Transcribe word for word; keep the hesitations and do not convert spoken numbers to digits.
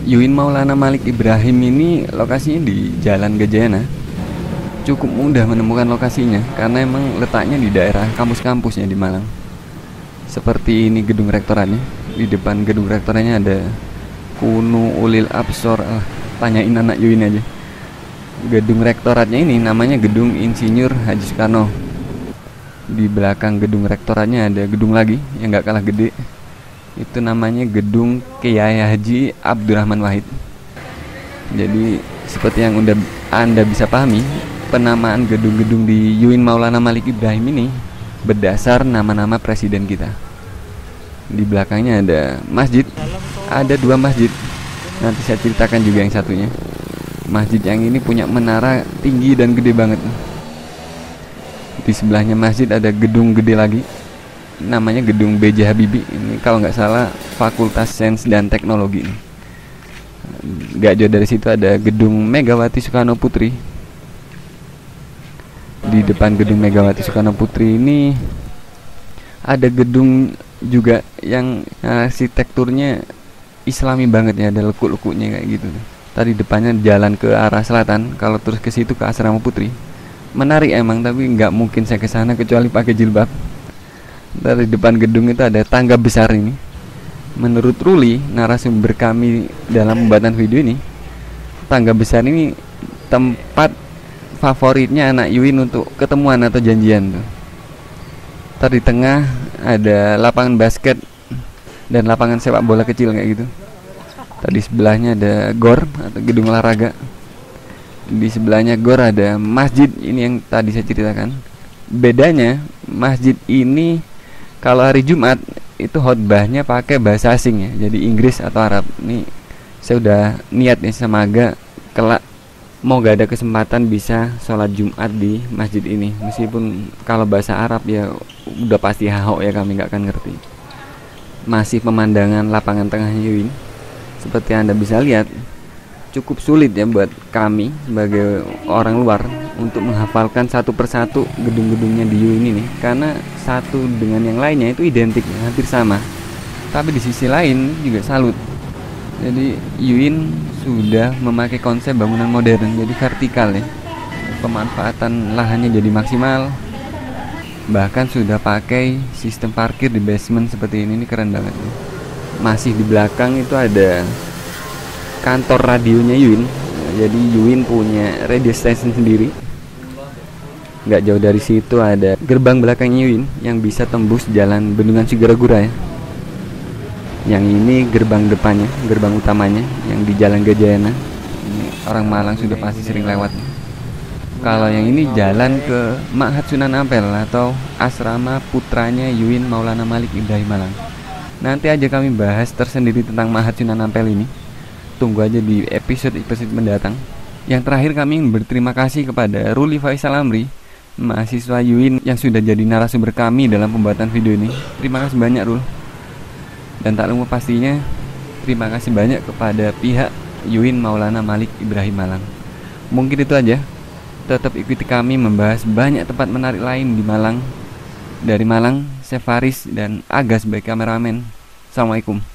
Yuin Maulana Malik Ibrahim ini lokasinya di Jalan Gajayana. Cukup mudah menemukan lokasinya karena emang letaknya di daerah kampus-kampusnya di Malang. Seperti ini gedung rektoratnya. Di depan gedung rektoratnya ada Kunu Ulil Absor. Ah, tanyain anak Yuin aja. Gedung rektoratnya ini namanya Gedung Insinyur Haji Soekarno. Di belakang gedung rektoratnya ada gedung lagi yang gak kalah gede. Itu namanya Gedung Kiai Haji Abdurrahman Wahid. Jadi seperti yang udah Anda bisa pahami, penamaan gedung-gedung di Yuin Maulana Malik Ibrahim ini berdasar nama-nama presiden kita. Di belakangnya ada masjid. Ada dua masjid. Nanti saya ceritakan juga yang satunya. Masjid yang ini punya menara tinggi dan gede banget. Di sebelahnya masjid ada gedung gede lagi, namanya Gedung B J Habibie. Ini kalau nggak salah Fakultas Sains dan Teknologi. Gak jauh dari situ ada Gedung Megawati Soekarno Putri. Di depan Gedung Megawati Soekarno Putri ini ada gedung juga yang arsitekturnya Islami banget ya, ada lekuk-lekuknya kayak gitu. Tadi depannya jalan ke arah selatan, kalau terus ke situ ke Asrama Putri. Menarik emang, tapi nggak mungkin saya ke sana kecuali pakai jilbab. Dari depan gedung itu ada tangga besar ini. Menurut Ruli, narasumber kami dalam pembuatan video ini, tangga besar ini tempat favoritnya anak Yuin untuk ketemuan atau janjian tuh. Ntar di tengah ada lapangan basket dan lapangan sepak bola kecil kayak gitu. Tadi sebelahnya ada gor atau gedung olahraga. Di sebelahnya gor ada masjid, ini yang tadi saya ceritakan. Bedanya masjid ini kalau hari Jumat itu khotbahnya pakai bahasa asing ya, jadi Inggris atau Arab. Ini saya udah niat nih sama Aga, kelak mau gak ada kesempatan bisa sholat Jumat di masjid ini. Meskipun kalau bahasa Arab ya udah pasti hahok ya, kami gak akan ngerti. Masih pemandangan lapangan tengahnya Yuin. Seperti Anda bisa lihat, cukup sulit ya buat kami sebagai orang luar untuk menghafalkan satu persatu gedung-gedungnya di Yuin ini, karena satu dengan yang lainnya itu identik, hampir sama. Tapi di sisi lain juga salut. Jadi Yuin sudah memakai konsep bangunan modern, jadi vertikal ya. Pemanfaatan lahannya jadi maksimal. Bahkan sudah pakai sistem parkir di basement seperti ini, ini keren banget. Masih di belakang itu ada kantor radionya Yuin. Jadi Yuin punya radio station sendiri. Gak jauh dari situ ada gerbang belakangnya Yuin yang bisa tembus jalan Bendungan Sigara-Gura ya. Yang ini gerbang depannya, gerbang utamanya yang di Jalan Gajayana. Ini orang Malang sudah pasti sering lewat. Kalau yang ini jalan ke Ma'had Sunan Ampel atau asrama putranya Yuin Maulana Malik Ibrahim Malang. Nanti aja kami bahas tersendiri tentang Ma'had Sunan Ampel ini. Tunggu aja di episode-episode mendatang. Yang terakhir kami ingin berterima kasih kepada Ruli Faisal Amri, mahasiswa Yuin yang sudah jadi narasumber kami dalam pembuatan video ini. Terima kasih banyak Rul. Dan tak lupa pastinya terima kasih banyak kepada pihak Yuin Maulana Malik Ibrahim Malang. Mungkin itu aja. Tetap ikuti kami membahas banyak tempat menarik lain di Malang. Dari Malang, saya Faris dan Aga sebagai kameramen. Assalamualaikum.